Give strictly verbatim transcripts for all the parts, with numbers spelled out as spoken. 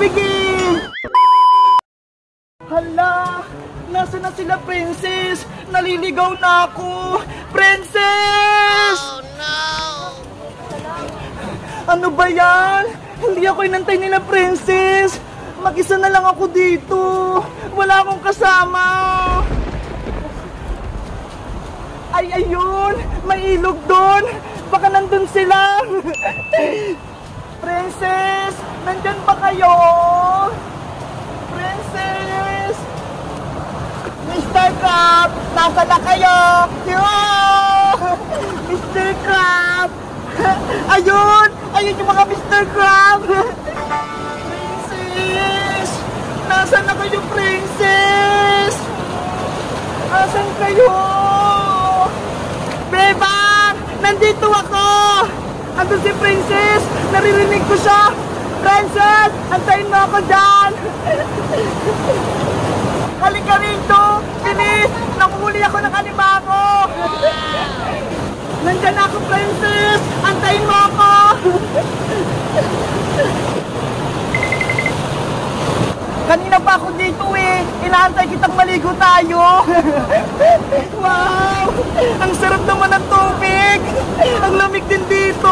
tubig eh! Hala! Nasaan na sila, Princess? Naliligaw na ako! Princess! Oh no! Ano ba yan? Hindi ako inantay nila, Princess! Mag-isa na lang ako dito! Wala akong kasama! Ay, ayun! May ilog doon! Baka nandun sila! Princess! Nandyan ba kayo? Princess! Mister Crab! Nasa na kayo? Yo! Mister Crab! Ayun! Ayun yung mga Mister Crab! Princess! Nasaan na kayo, Princess? Nasaan kayo? Bebang! Nandito ako! Andun si Princess! Naririnig ko siya! Princess! Antayin mo ako dyan! Halika rito! Bilis! Nakuhuli ako ng alimango! Nandyan ako, Princess! Antayin mo ako! Kanina pa ako dito eh! Inaantay kitang maligo tayo! Wow! Ang sarap naman ng tubig! Ang lamig din dito!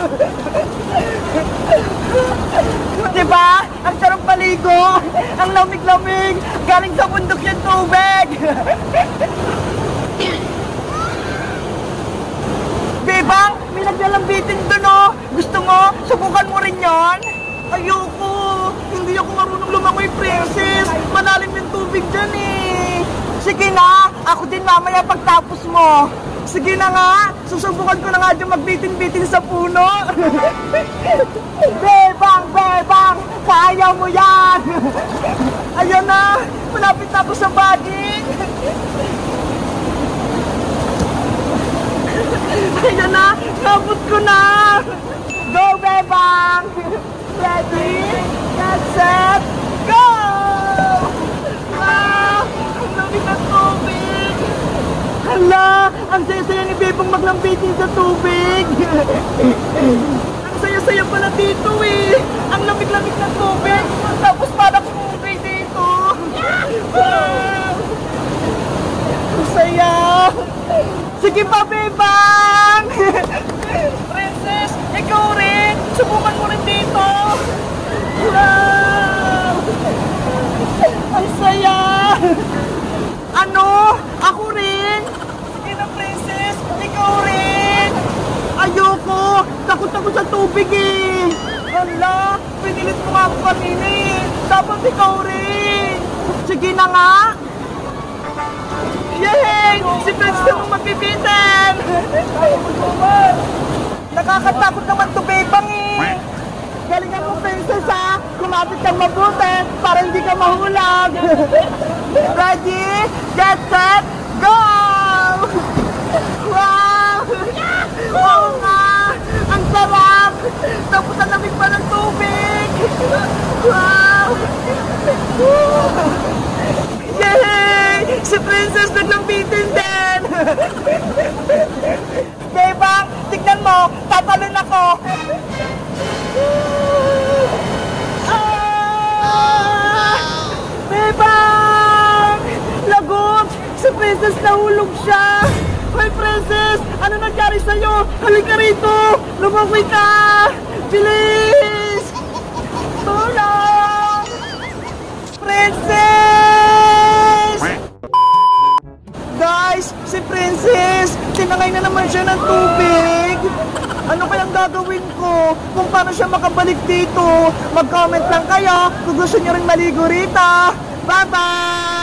Diba? Ang sarap maligo! Ang lamig-lamig! Galing sa bundok yung tubig! Bebang! May naglalambitin doon oh! Gusto mo? Subukan mo rin yon? Ayoko! Hindi ako marunong lumangoy, Princess! Malalim yung tubig dyan eh! Sige na! Ako din mamaya pagtapos mo! Sige na nga! Susubukan ko na nga dyan magbitin-bitin sa puno! Bebang! Bebang! Kaya mo yan! Ayan na! Malapit na ako sa baging! Ayan na! Nabot ko na! Go, Bebang! Ready, get set, go! Wow! Ang lamig ng tubig! Hala! Ang saya-saya ni Bebang maglambitin sa tubig! Ang saya-saya pala dito eh! Ang lamig-lamig ng tubig! Tapos parang kumugay dito! Wow! Ang saya! Sige pa, Bebang! Princess, ikaw rin! Subukan mo rin dito! Wow! Ang saya! Ano? Ako rin? Sige na, Princess! Ikaw rin! Ayoko! Takot ako sa tubig eh! Hala! Pinilit mo nga ako kanina eh! Dapat ikaw rin! Sige na nga! Yay! Si Princess naman magbibitin! Nakakatakot naman to, Bebang eh! Galingan mo, Princess ha! Kumapit kang mabuti para hindi ka mahulag! Ready? Get set! Go! Wow! Oo nga! Ang sarap! Tapos ang lamig pa ng tubig! Wow! Yay! Si Princess naglambitin din! Bebang, tignan mo! Tatalon ako! Ah! Bebang! Lagot! Si Princess nahulog siya! Hoy, Princess! Ano nangyari sa'yo? Halika rito! Lumakoy ka! Bilis! Tulong! Princess! Guys, si Princess, tinangay na naman siya ng tubig. Ano kayang gagawin ko? Kung paano siya makabalik dito? Mag-comment lang kayo kung gusto niyo rin maligo rito. Bye-bye!